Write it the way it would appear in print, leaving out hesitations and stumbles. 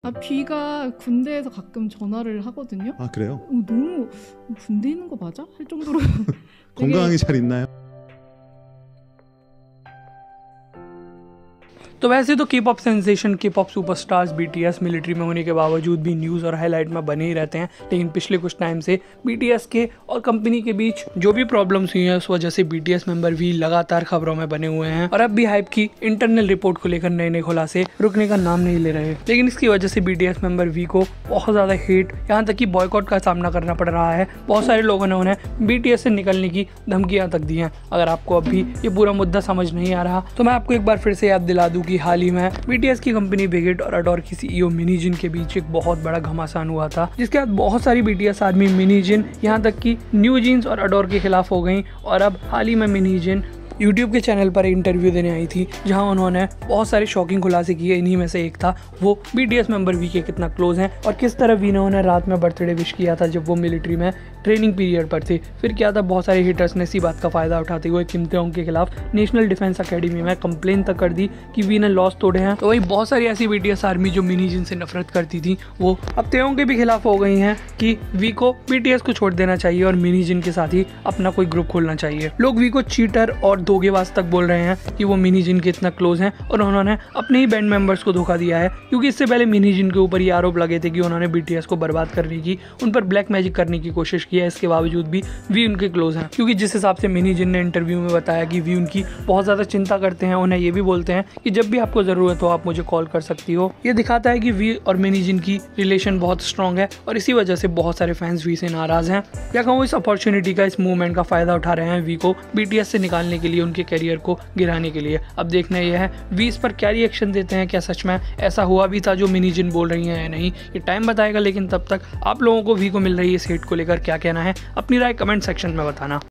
비가 군대에서 가끔 전화를 하거든요. 아 그래요? 너무 군대 있는 거 맞아? 할 정도로 건강하게 잘 있나요? तो वैसे तो K-pop sensation K-pop superstars BTS military में होने के बावजूद भी न्यूज़ और हाईलाइट में बने ही रहते हैं, लेकिन पिछले कुछ टाइम से BTS के और कंपनी के बीच जो भी प्रॉब्लम्स हुई हैं उस वजह से BTS मेंबर भी लगातार खबरों में बने हुए हैं और अब भी हाइप की इंटरनल रिपोर्ट को लेकर नए नए खुलासे रुकने का नाम नहीं ले रहे। लेकिन इसकी वजह से BTS मेंबर V को बहुत ज़्यादा हेट, यहाँ तक कि बॉयकॉट का सामना करना पड़ रहा है। बहुत सारे लोगों ने उन्हें BTS से निकलने की धमकियाँ तक दी हैं। अगर आपको अब भी ये पूरा मुद्दा समझ नहीं आ रहा तो मैं आपको एक बार फिर से याद दिला दूँ कि हाल ही में BTS की कंपनी बिग और अडोर की CEO मिनी जिन के बीच एक बहुत बड़ा घमासान हुआ था, जिसके बाद बहुत सारी BTS आर्मी मिनी जिन यहाँ तक कि न्यू जीन्स और अडोर के खिलाफ हो गई। और अब हाल ही में मिनी जिन YouTube के चैनल पर इंटरव्यू देने आई थी, जहां उन्होंने बहुत सारे शॉकिंग खुलासे किए। इन्हीं में से एक था वो BTS मेंबर V के कितना क्लोज हैं और किस तरह V ने उन्हें रात में बर्थडे विश किया था जब वो मिलिट्री में ट्रेनिंग पीरियड पर थे। फिर क्या था, बहुत सारे हिटर्स ने इसी बात का फायदा उठाते हुए किम तेयोंग के खिलाफ नेशनल डिफेंस अकेडमी में कंप्लेन तक कर दी कि V ने लॉस तोड़े हैं। तो वही बहुत सारी ऐसी BTS आर्मी जो मिनी जिन से नफरत करती थी वो अब तेयोंग के भी खिलाफ हो गई हैं कि V को BTS को छोड़ देना चाहिए और मिनी जिन के साथ ही अपना कोई ग्रुप खोलना चाहिए। लोग V को चीटर और धोखेबाज तक बोल रहे हैं कि वो मिनी जिन के इतना क्लोज हैं और उन्होंने अपने ही बैंड मेंबर्स को धोखा दिया है, क्योंकि इससे पहले मिनी जिन के ऊपर ये आरोप लगे थे कि उन्होंने BTS को बर्बाद करने की, उन पर ब्लैक मैजिक करने की कोशिश की है। इसके बावजूद भी V उनके क्लोज हैं, क्योंकि जिस हिसाब से मिनी जिन ने इंटरव्यू में बताया कि V उनकी बहुत ज़्यादा चिंता करते हैं। उन्हें ये भी बोलते हैं कि जब भी आपको ज़रूरत हो आप मुझे कॉल कर सकती हो। ये दिखाता है कि V और मिनी जिन की रिलेशन बहुत स्ट्रॉन्ग है और इसी वजह से बहुत सारे फैंस V से नाराज़ हैं, या कहूँ इस अपॉर्चुनिटी का, इस मूवमेंट का फ़ायदा उठा रहे हैं V को BTS से निकालने के लिए, उनके करियर को गिराने के लिए। अब देखना यह है V इस पर क्या रिएक्शन देते हैं। क्या सच में ऐसा हुआ भी था जो मिनी जिन बोल रही हैं या नहीं, ये टाइम बताएगा। लेकिन तब तक आप लोगों को V को मिल रही है इस हेट को लेकर क्या कहना है, अपनी राय कमेंट सेक्शन में बताना।